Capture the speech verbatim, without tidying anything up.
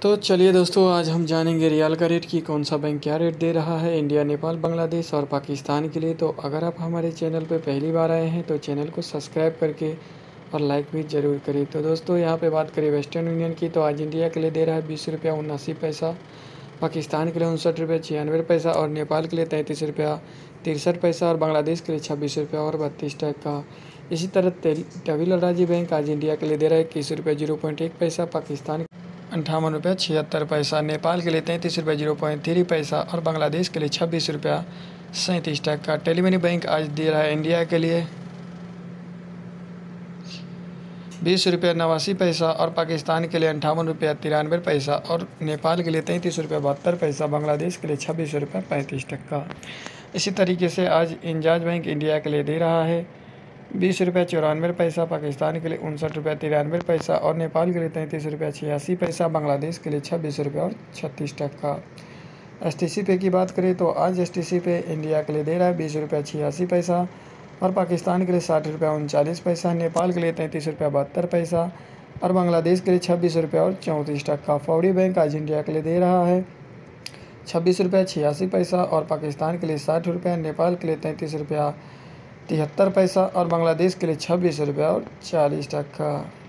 तो चलिए दोस्तों, आज हम जानेंगे रियाल का रेट कि कौन सा बैंक क्या रेट दे रहा है इंडिया, नेपाल, बांग्लादेश और पाकिस्तान के लिए। तो अगर आप हमारे चैनल पर पहली बार आए हैं तो चैनल को सब्सक्राइब करके और लाइक भी ज़रूर करें। तो दोस्तों, यहाँ पे बात करें वेस्टर्न यूनियन की, तो आज इंडिया के लिए दे रहा है बीस रुपया उन्नासी पैसा, पाकिस्तान के लिए उनसठ रुपये छियानवे पैसा और नेपाल के लिए तैंतीस रुपया तिरसठ पैसा और बांग्लादेश के लिए छब्बीस रुपया और बत्तीस टका। इसी तरह तमिल राज्य बैंक आज इंडिया के लिए दे रहा है इक्कीस रुपये जीरो पॉइंट एक पैसा, पाकिस्तान अंठावन रुपया छिहत्तर पैसा, नेपाल के लिए तैंतीस रुपये जीरो पॉइंट थ्री पैसा और बांग्लादेश के लिए छब्बीस रुपया सैंतीस टका। टेलीमनी बैंक आज दे रहा है इंडिया के लिए बीस रुपया नवासी पैसा और पाकिस्तान के लिए अंठावन रुपया तिरानवे पैसा और नेपाल के लिए तैंतीस रुपया बहत्तर पैसा, बांग्लादेश के लिए छब्बीस रुपया पैंतीस टका। इसी तरीके से आज इंजाज बैंक इंडिया के लिए दे रहा है बीस रुपया चौरानवे पैसा, पाकिस्तान के लिए उनसठ रुपया तिरानवे पैसा और नेपाल के लिए तैंतीस रुपया छियासी पैसा, बांग्लादेश के लिए छब्बीस रुपया और छत्तीस टका। एस टी सी पे की बात करें तो आज एस टी सी पे इंडिया के लिए दे रहा है बीस रुपया छियासी पैसा और पाकिस्तान के लिए साठ रुपया उनचालीस पैसा, नेपाल के लिए तैंतीस रुपया बहत्तर पैसा और बांग्लादेश के लिए छब्बीस रुपया और चौंतीस टका। फौड़ी बैंक आज इंडिया के लिए दे रहा है छब्बीस रुपया छियासी पैसा और पाकिस्तान के लिए साठ रुपया, नेपाल के लिए तैंतीस रुपया तिहत्तर पैसा और बांग्लादेश के लिए छब्बीस रुपया और चालीस टका।